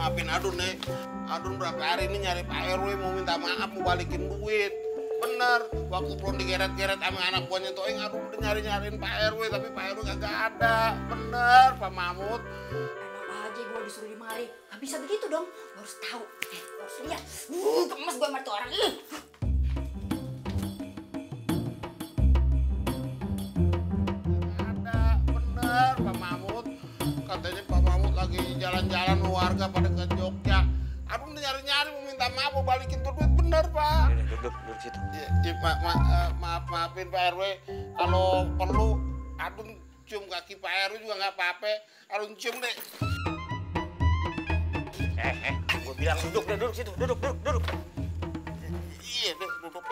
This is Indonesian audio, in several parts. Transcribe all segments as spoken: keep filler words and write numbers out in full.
maafin Adun nih. Adun berapa hari ini nyari Pak R W mau minta maaf, mau balikin duit. Bener, waktu belum digeret-geret sama anak buahnya Toing, Adun udah nyari-nyariin Pak R W, tapi Pak R W kagak ada. Bener, Pak Mahmud. Enak aja gue disuruh dimari. Gak bisa begitu dong. Lo harus tahu. Eh, lo harus lihat. Uh, gemes gue sama tuh orang. Ih. Ada, bener, Pak Mahmud. Katanya Pak Mahmud lagi jalan-jalan warga pada ke Jogja. Adun udah nyari-nyari mau minta maaf, mau balikin tuh duit. Bener, Pak. Udah, duduk, duduk situ. Ya, ya, ma ma uh, maaf maafin Pak R W, kalau perlu Adun cium kaki Pak R W juga nggak apa-apa. Adun cium deh. Eh, eh, gue bilang duduk deh, duduk situ, duduk, duduk, duduk. Iya deh, duduk.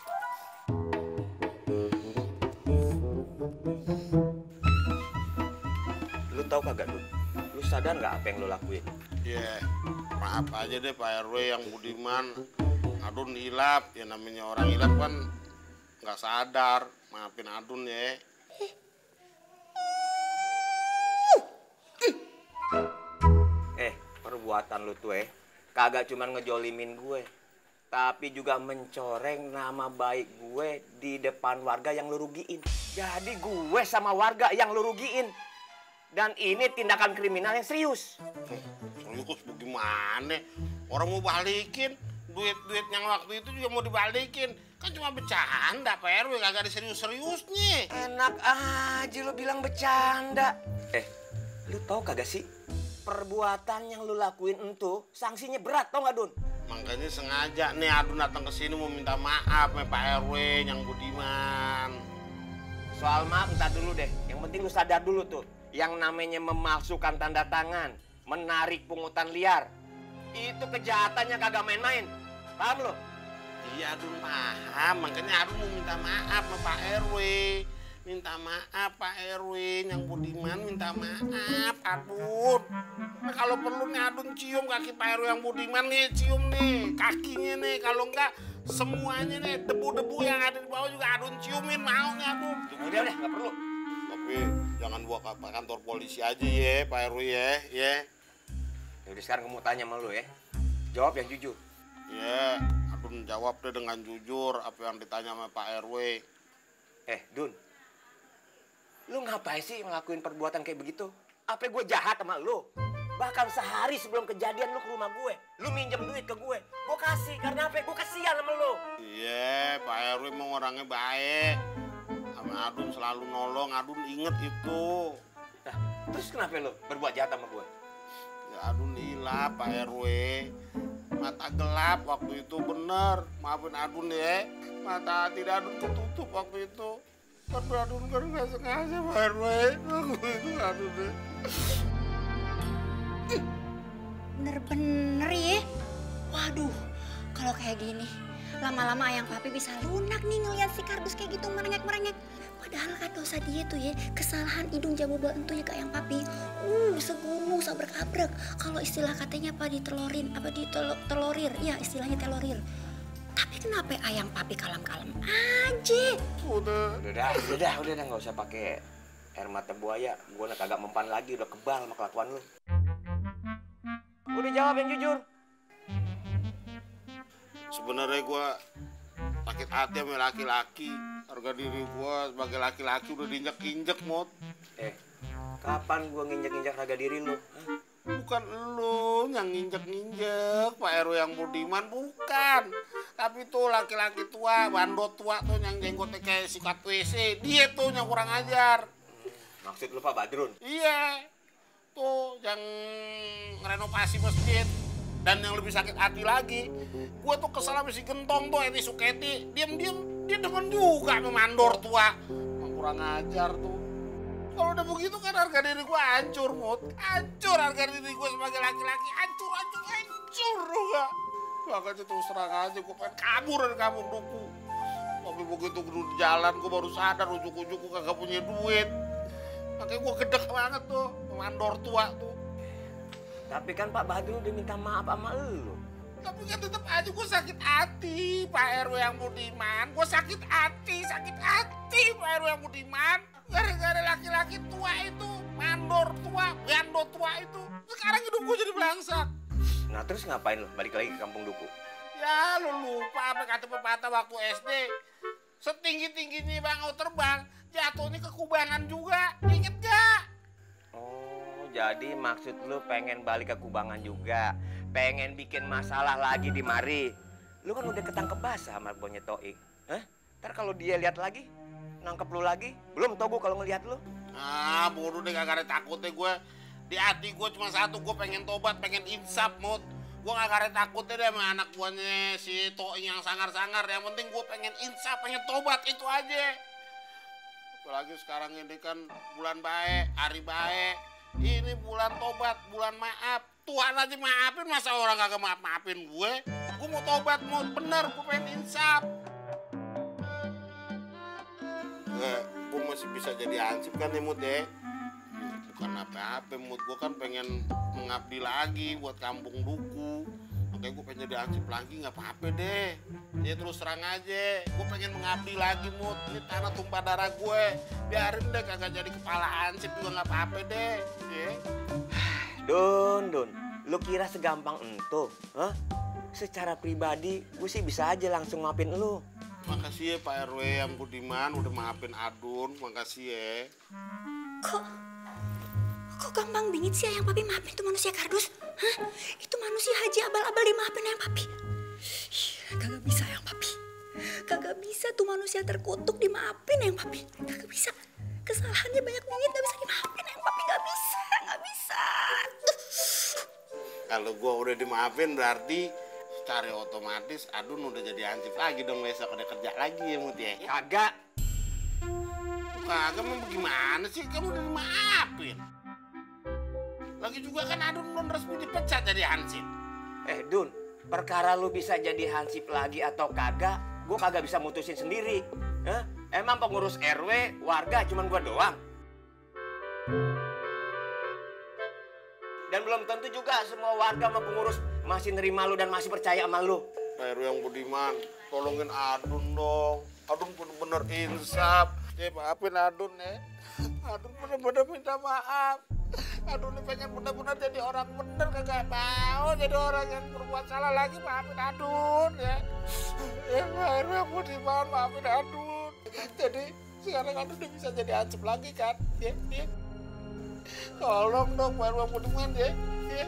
Lu tahu kagak, Dun? Lu sadar nggak apa yang lu lakuin? Iya, yeah. Maaf aja deh Pak R W yang budiman. Adun hilap, ya namanya orang hilap kan nggak sadar. Maafin Adun ya. Eh, perbuatan lu tuh eh, kagak cuman ngejolimin gue, tapi juga mencoreng nama baik gue di depan warga yang lu rugiin. Jadi gue sama warga yang lu rugiin. Dan ini tindakan kriminal yang serius. Serius bagaimana? Orang mau balikin. Duit-duit yang waktu itu juga mau dibalikin. Kan cuma bercanda, Pak R W. Kagak ada serius-seriusnya. Enak aja lu bilang bercanda. Eh, lu tau kagak sih? Perbuatan yang lu lakuin itu sanksinya berat, tau gak, Dun? Makanya sengaja nih Adun datang ke sini mau minta maaf sama Pak R W yang budiman. Soal maaf entar dulu deh. Yang penting lu sadar dulu tuh. Yang namanya memalsukan tanda tangan, menarik pungutan liar. Itu kejahatannya kagak main-main. Paham lo? Iya Adun paham, makanya Adun mau minta maaf sama Pak R W. Minta maaf Pak R W yang budiman, minta maaf Adun. Nah, kalau perlu nih Adun cium kaki Pak R W yang budiman nih, cium nih kakinya nih. Kalau enggak semuanya nih debu-debu yang ada di bawah juga Adun ciumin, mau nih Adun. Udah deh, nggak perlu. Tapi jangan bawa ke kantor polisi aja ya Pak R W ya, ya. Udah sekarang gue mau tanya sama lu ya. Jawab yang jujur. Ya, Adun jawab deh dengan jujur apa yang ditanya sama Pak R W. Eh, Dun. Lu ngapain sih ngelakuin perbuatan kayak begitu? Apa gue jahat sama lu? Bahkan sehari sebelum kejadian lu ke rumah gue. Lu minjem duit ke gue. Gue kasih, karena apa? Gue kasihan sama lu. Iya, Pak R W emang orangnya baik. Sama Adun selalu nolong, Adun inget itu. Nah, terus kenapa lu berbuat jahat sama gue? Ya Adun hilap Pak R W. Mata gelap waktu itu bener. Maafin Adun ya. Mata tidak Adun ketutup waktu itu. Tapi Adun kan nggak sengaja Pak R W. Aku itu Adun deh. Bener-bener ya. Waduh, kalau kayak gini, lama-lama ayang papi bisa lunak nih ngeliat si kardus kayak gitu merengek-merengek. Padahal kan dosa dia tuh ya, kesalahan hidung jamu bantu ya ke ayang papi. Uh, segunung sabrek-abrek. Kalau istilah katanya apa ditelorin, apa ditelorir, ya istilahnya telorir. Tapi kenapa ayang papi kalem-kalem aja? Udah. Udah dah, udah dah, udah dah. Nggak usah pakai air mata buaya. Gue udah kagak mempan lagi, udah kebal sama kelakuan lu. Udah jawab yang jujur. Sebenarnya gue sakit hati sama laki-laki. Harga diri gue sebagai laki-laki udah diinjek-injek, Mot. Eh, kapan gue nginjek-injek harga diri lu? Hah? Bukan lu yang nginjek-nginjek Pak R W yang budiman, bukan. Tapi tuh laki-laki tua, bandot tua tuh yang jenggotnya kayak sikat W C. Dia tuh yang kurang ajar. Hmm, maksud lu Pak Badrun? Iya. Tuh yang renovasi masjid. Dan yang lebih sakit hati lagi, gue tuh kesal sama si Gentong tuh, Eti Suketi. Diam-diam, dia demen juga sama mandor tua. Emang kurang ajar tuh. Kalau udah begitu kan harga diri gue hancur, Mut. Hancur harga diri gue sebagai laki-laki. Hancur, hancur, hancur. Enggak. Makanya terus terang aja, gue pengen kabur dari kampung Duku. Tapi begitu gue di jalan, gue baru sadar ujuk-ujuk gue kagak punya duit. Makanya gue gedek banget tuh, mandor tua tuh. Tapi kan Pak Badrun udah minta maaf sama lu. Tapi kan tetap aja gue sakit hati, Pak R W yang budiman. Gue sakit hati, sakit hati Pak R W yang budiman. Gara-gara laki-laki tua itu, mandor tua, gando tua itu. Sekarang hidup gue jadi belangsak. Nah terus ngapain lo balik lagi ke kampung Duku? Ya lu lupa apa kata pepatah waktu S D. Setinggi-tingginya bangau terbang, jatuhnya ke kubangan juga. Ingat gak? Oh, jadi maksud lu pengen balik ke Kubangan juga. Pengen bikin masalah lagi di mari. Lu kan udah ketangkep basah sama bonyet Toing. Hah? Ntar kalau dia lihat lagi, nangkep lu lagi, belum tau gue kalau ngelihat lu. Ah, bodoh deh, gak ada takutnya gue. Di hati gue cuma satu, gue pengen tobat, pengen insaf, Mut. Gue gak ada takutnya deh sama anak buahnya si Toing yang sangar-sangar. Yang penting gue pengen insaf, pengen tobat, itu aja. Apalagi sekarang ini kan bulan baik, hari baik. Ini bulan tobat, bulan maaf. Tuhan aja maafin, masa orang kagak maaf-maafin gue? Gue mau tobat, Mut. Bener, gue pengen insaf. Gue, gue masih bisa jadi hansip kan nih, Mut ya? Bukan apa-apa, Mut. Gue kan pengen mengabdi lagi buat kampung Duku. Makanya gue pengen jadi hansip lagi, nggak apa-apa deh. Ya terus terang aja. Gue pengen mengabdi lagi, Mut. Ini tanah tumpah darah gue. Biarin deh, kagak jadi kepala hansip juga nggak apa-apa deh. Ya. Don, Don, lu kira segampang itu? Hah? Secara pribadi, gue sih bisa aja langsung maafin lu. Makasih ya Pak R W yang budiman udah maafin Adun. Makasih ya. Kok, kok gampang bingit sih Ayang Papi maafin tuh manusia kardus? Hah? Itu manusia haji abal-abal dimaafin Ayang Papi. Ih, kagak bisa Ayang Papi. Kagak bisa tuh manusia terkutuk dimaafin Ayang Papi. Kagak bisa. Kesalahannya banyak bingit gak bisa dimaafin Ayang Papi. Gak bisa, gak bisa. Kalau gua udah dimaafin berarti secara otomatis Adun udah jadi hansip lagi dong, besok udah kerja lagi ya, Mut ya. Kagak. Kagak, mau gimana sih, kan udah dimaafin. Lagi juga kan Adun belum resmi dipecat jadi hansip. Eh, Dun, perkara lu bisa jadi hansip lagi atau kagak, gua kagak bisa mutusin sendiri. Hah? Emang pengurus R W, warga cuman gua doang? Dan belum tentu juga semua warga sama pengurus masih nerima lu dan masih percaya sama lu. Pak R W yang budiman, tolongin Adun dong. Adun bener-bener insaf. Ya maafin Adun ya. Adun bener-bener minta maaf. Adun pengen bener-bener jadi orang bener, kagak mau jadi orang yang berbuat salah lagi. Maafin Adun ya. Ya Pak R W yang budiman, maafin Adun. Jadi sekarang Adun udah bisa jadi hansip lagi kan. Ya, ya. Tolong dong Pak R W yang budiman ya. Ya.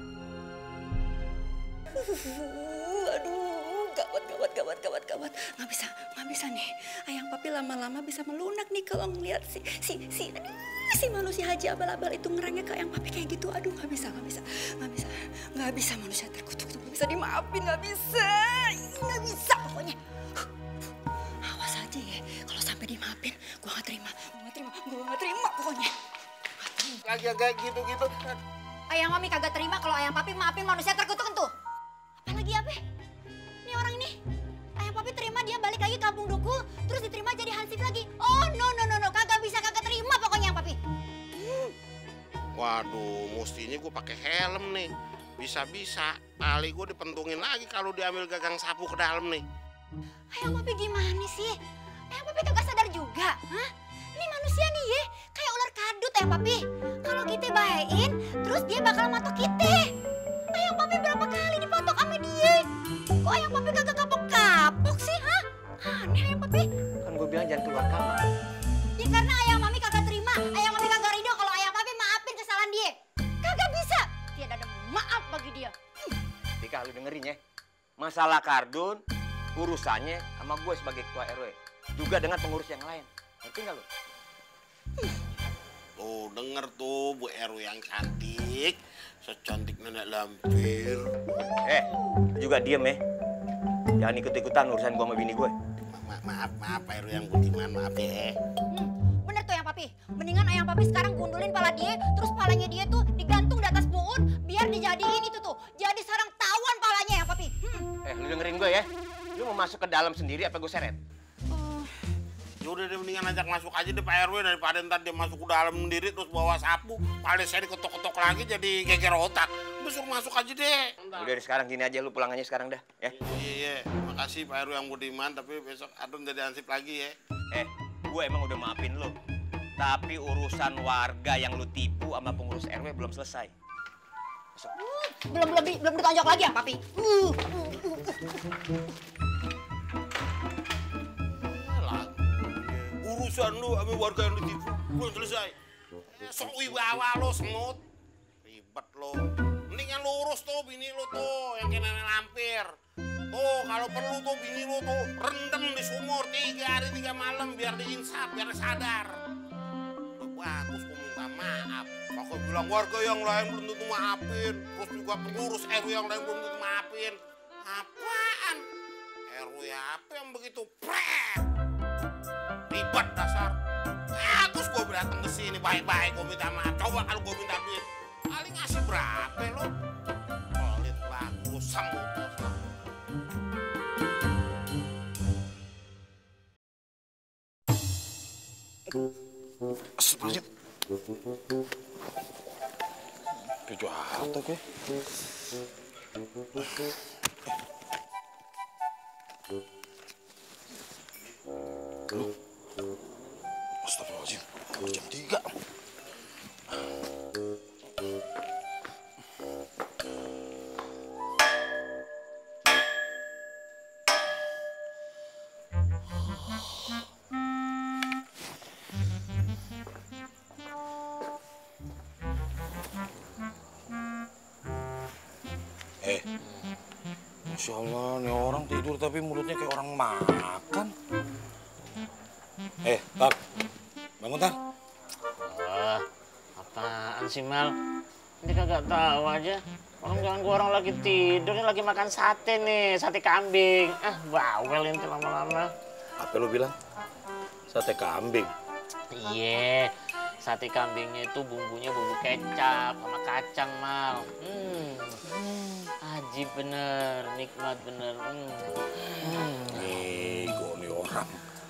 Uh, aduh, gawat, gawat, gawat, gawat, gawat. Nggak bisa, nggak bisa nih. Ayang Papi lama-lama bisa melunak nih kalau ngeliat si, si, si, aduh, si manusia haji abal-abal itu ngerengek ke Ayang Papi kayak gitu. Aduh, nggak bisa, nggak bisa, nggak bisa, nggak bisa manusia terkutuk tuh nggak bisa dimaafin, nggak bisa, nggak bisa pokoknya. Awas aja ya, kalau sampai dimaafin, gua nggak terima, gua nggak terima, gua nggak terima pokoknya. Lagi agak gitu-gitu. Ayang Mami kagak terima kalau Ayang Papi maafin manusia terkutuk tuh. Apalagi apa? Nih orang ini, Ayang Papi terima dia balik lagi kampung Duku, terus diterima jadi hansip lagi. Oh no no no no, kagak bisa kagak terima pokoknya Ayang Papi. Hmm. Waduh, mestinya gue pakai helm nih. Bisa-bisa tali gue dipentungin lagi kalau diambil gagang sapu ke dalam nih. Ayang Papi gimana sih? Ayang Papi kagak sadar juga, hah? Ini manusia nih ya, kayak ular kadut Ayang Papi. Kalau kita bayain, terus dia bakal matok kita. Ayang Papi berapa kali dipatok sama dia? Kok Ayang Papi kagak kapok-kapok sih, hah? Aneh Ayang Papi. Kan gue bilang jangan keluar kamar. Ya karena Ayang Mami kagak terima, Ayang Mami kagak ridho kalau Ayang Papi maafin kesalahan dia. Kagak bisa, tiada ada maaf bagi dia. Tika, lu dengerin ya. Masalah kardun, urusannya sama gue sebagai ketua R W. Juga dengan pengurus yang lain. Ngerti nggak lu? Tuh, denger tuh Bu R W yang cantik. Secantik nenek lampir. Eh, juga diem ya. Jangan ikut-ikutan urusan gua sama bini gue. Ma maaf, maaf Pak R W yang budiman, maaf ya. Hmm, bener tuh Ayang Papi. Mendingan Ayang Papi sekarang gundulin pala dia, terus palanya dia tuh digantung di atas pohon, biar dijadiin itu tuh. Jadi sarang tawon palanya Ayang Papi. Hmm. Eh, lu dengerin gue ya. Lu mau masuk ke dalam sendiri apa gue seret? Ya udah deh, mendingan ajak masuk aja deh Pak R W daripada ntar dia masuk ke dalam sendiri terus bawa sapu. Paling saya diketok-ketok lagi jadi geger otak. Lu suruh masuk aja deh. Udah dari sekarang gini aja, lu pulang aja sekarang dah ya. Iya, iya. Makasih Pak R W yang budiman, tapi besok Adun jadi hansip lagi ya. Eh, gue emang udah maafin lu. Tapi urusan warga yang lu tipu sama pengurus R W belum selesai. Belum belum belum ditonjok lagi ya, Papi. Uh, uh, uh, uh. Urusan lu sama warga yang ditipu belum selesai. Sok wibawa lo semut. Ribet lo. Mendingan lu urus tuh bini lu tuh yang kayak nenek lampir. Tuh kalau perlu tuh bini lu tuh rendem di sumur tiga hari tiga malam biar diinsap, biar sadar. Udah bagus gua minta maaf. Pakai bilang warga yang lain belum tentu maafin. Terus juga pengurus R W yang lain belum tentu maafin. Apaan? R W apa yang begitu? Preh! Ribet dasar. Ah, terus gue datang ke sini baik-baik gue minta maaf. Coba kalau gue minta duit, paling ngasih berapa lo? Pelit banget, lu semut. Astagfirullahaladzim. Keju apa ke? Loh. Astagfirullahaladzim, udah jam tiga. Eh, Masya Allah, nih orang tidur tapi mulutnya kayak orang makan. Eh, Tar, bangun Tar. Wah, apaan sih Mal? Ini kagak tahu aja. Orang ganggu orang lagi tidur, ini lagi makan sate nih, sate kambing. Ah, bawel ini lama-lama. Apa lu bilang? Sate kambing? Iya, sate kambingnya itu bumbunya bumbu kecap sama kacang, Mal. Hmm, ajib bener, nikmat bener. Hmm. Hmm. Nih, gue nih orang.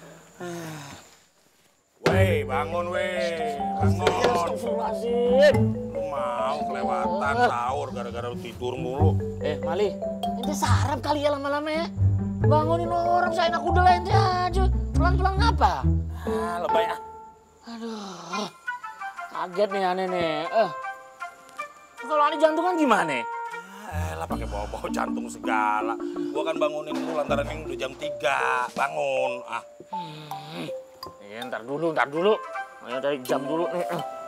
Weh, bangun weh, bangun. Astagfirullahaladzim. Lu mau kelewatan sahur gara-gara lu tidur mulu. Eh, Mali, ente sarap kali ya lama-lama ya. Bangunin orang saya enak udah ente aja. Pelan-pelan ngapa? Ah, lebay ah. Aduh, kaget nih aneh nih. Eh, kalau aneh jantungan gimana? Eh lah pakai bawa-bawa jantung segala. Gua kan bangunin lu lantaran ini udah jam tiga. Bangun, ah. Hmm. Ya, ntar dulu, ntar dulu. Ayo dari jam dulu nih.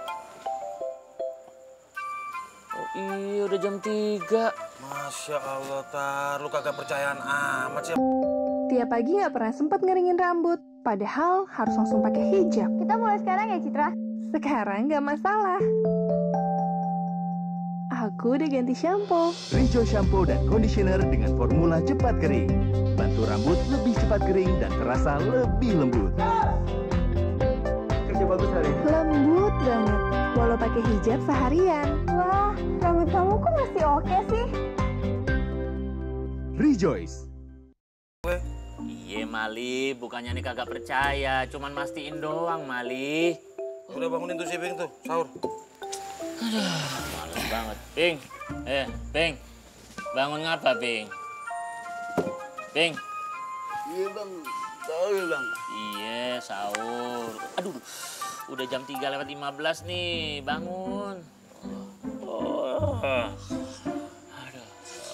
Oh iya, udah jam tiga. Masya Allah, Tar. Lu kagak percayaan amat sih. Tiap pagi nggak pernah sempat ngeringin rambut. Padahal harus langsung pakai hijab. Kita mulai sekarang ya, Citra? Sekarang nggak masalah. Aku udah ganti shampoo. Rijo Shampoo dan Conditioner dengan formula cepat kering. Bantu rambut lebih cepat kering dan terasa lebih lembut. Kerja bagus hari ini. Lembut banget. Walau pakai hijab seharian. Wah, rambut kamu kok masih oke sih? Rejoice. Iya, Mali. Bukannya nih kagak percaya. Cuman mastiin doang, Mali. Udah bangunin tuh si Bing tuh, sahur. Aduh, males banget. Bing, eh, Bing. Bangun ngapa, Bing? Bing. Iya, Bang. Sahur, Bang. Iya, sahur. Aduh, udah jam tiga lewat lima belas nih. Bangun. Oh. Aduh.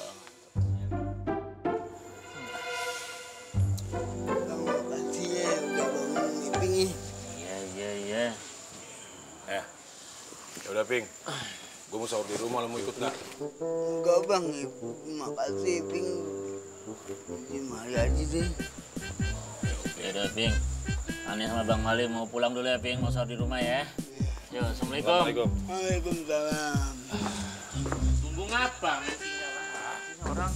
Bang, makasih ya udah bangun nih, Bing. Iya, iya, iya. Eh, ya udah Bing. Gue mau sahur di rumah, lo mau ikut nggak? Enggak, Bang. Makasih, Bing. Gimana aja deh. Ya udah, Bing. Ani sama Bang Mali mau pulang dulu ya, Bing. Mau sahur di rumah ya. Yo, Assalamualaikum. Assalamualaikum. Waalaikumsalam. Tunggu ngapa? Tinggal lah. Ini orang.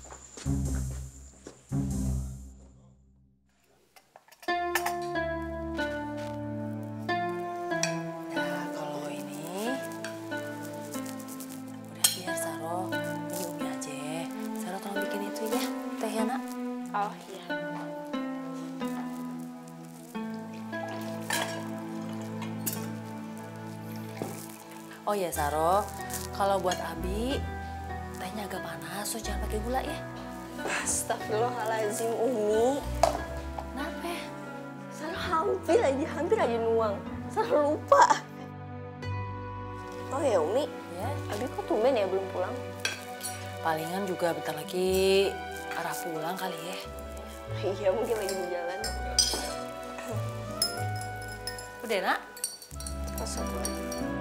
Nah, kalau ini udah biar Saro minum mie aja. Saro tolong bikin itu ya, teh ya nak. Oh iya. Oh ya Saro, kalau buat Abi tehnya agak panas, so jangan pakai gula ya. Astagfirullahaladzim, Umi. Kenapa? Sarah hampir aja, hampir aja nuang. Sarah lupa. Oh ya Umi, Ya. Abi kok tumben ya belum pulang? Palingan juga bentar lagi arah pulang kali ya. Iya mungkin lagi di jalan. Udah nak? Pas satu lagi.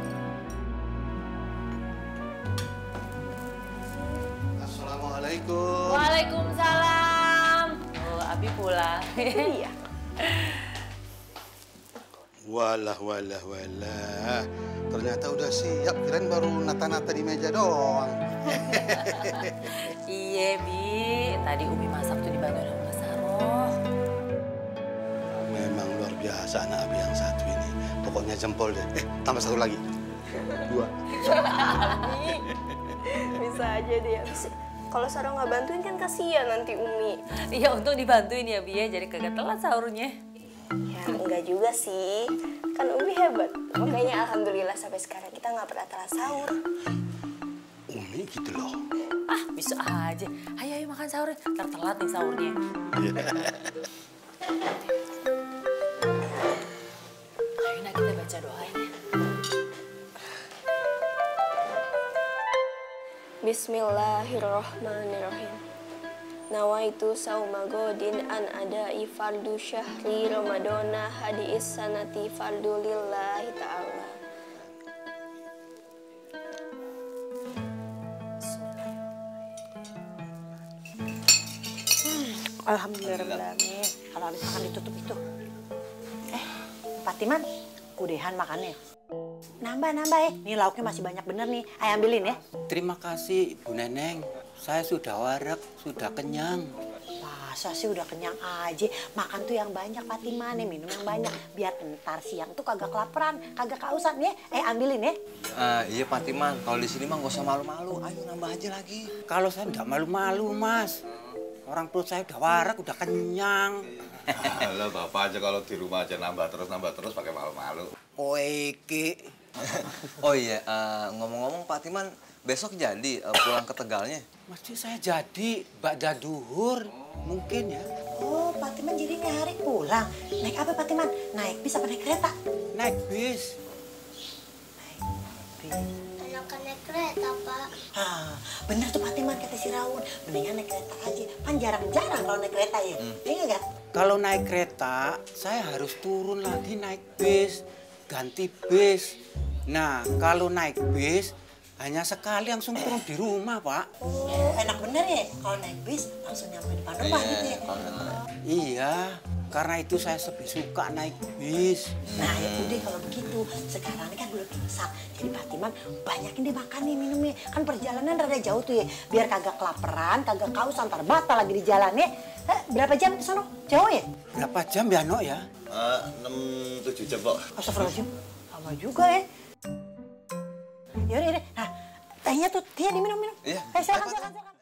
Assalamualaikum. Waalaikumsalam. Oh, Abi pulang. Iya. Walah, walah, walah. Ternyata udah siap, kirain baru nata-nata di meja doang. Iya, Bi. Tadi Umi masak tuh dibantuin sama Mas Saroh. Memang luar biasa anak Abi yang satu ini. Pokoknya jempol deh. Eh, tambah satu lagi. Dua. Abi, bisa aja dia. Kalau Sarah nggak bantuin kan kasihan nanti Umi. Iya, untung dibantuin ya, Bi ya. Jadi kagak telat sahurnya. Ya enggak juga sih. Kan Umi hebat. Makanya alhamdulillah sampai sekarang kita nggak pernah telat sahur. Umi gitu loh. Ah, bisa aja. Ayo, ayo makan sahur. Ntar telat nih sahurnya. Ayo, nak kita baca doanya. Bismillahirrahmanirrahim. Nawaitu sauma godin an ada fardu syahri ramadana hadis sanati fardu lillahi ta'ala. Alhamdulillahirrahmanirrahim. Kalau habis makan ditutup itu. Eh, Patiman, udahan makannya. Nambah, nambah ya. Nih lauknya masih banyak bener nih. Ayo ambilin ya. Terima kasih, Ibu Neneng. Saya sudah warak, sudah kenyang. Masa sih udah kenyang aja. Makan tuh yang banyak, Patiman. Ya, minum yang banyak. Biar ntar siang tuh kagak kelaparan, kagak kausan ya. Eh, ambilin ya. Uh, iya, Patiman. Kalau di sini mah nggak usah malu-malu. Ayo nambah aja lagi. Kalau saya nggak malu-malu, Mas. Orang perut saya udah warak, udah kenyang. Halo, Bapak aja kalau di rumah aja nambah terus, nambah terus pakai malu-malu. Oke. Oh iya, uh, ngomong-ngomong Pak Timan, besok jadi uh, pulang ke Tegalnya? Mesti saya jadi, Mbak Daduhur. Mungkin ya. Oh, Patiman jadi nyari pulang. Naik apa, Patiman? Naik bis apa naik kereta? Naik bis. Naik bis. Enakan naik kereta, Pak. Ah, bener tuh Patiman kata si Raun. Mendingan naik kereta aja. Pan jarang-jarang kalau naik kereta ya. Hmm. Iya nggak? Kalau naik kereta, saya harus turun lagi naik bis. Ganti bis. Nah, kalau naik bis, hanya sekali langsung turun di rumah, Pak. Oh, enak bener ya? Kalau naik bis, langsung nyampe depan rumah iya, gitu ya? Iya, karena itu saya lebih suka naik bis. Nah, ya udah kalau begitu. Sekarang ini kan belum imsak. Jadi Patiman banyakin dimakan nih minumnya. Kan perjalanan rada jauh tuh ya. Biar kagak kelaparan, kagak kausan, ntar batal lagi di jalan ya. Eh, berapa jam ke sana? Jauh ya? Berapa jam ya, Nok ya? Uh, enam tujuh jam, Pak. Astagfirullahaladzim. Lama juga ya. Yaudah, yaudah. Nah, tehnya tuh, dia diminum-minum. Iya. Eh, silakan, silakan, silakan.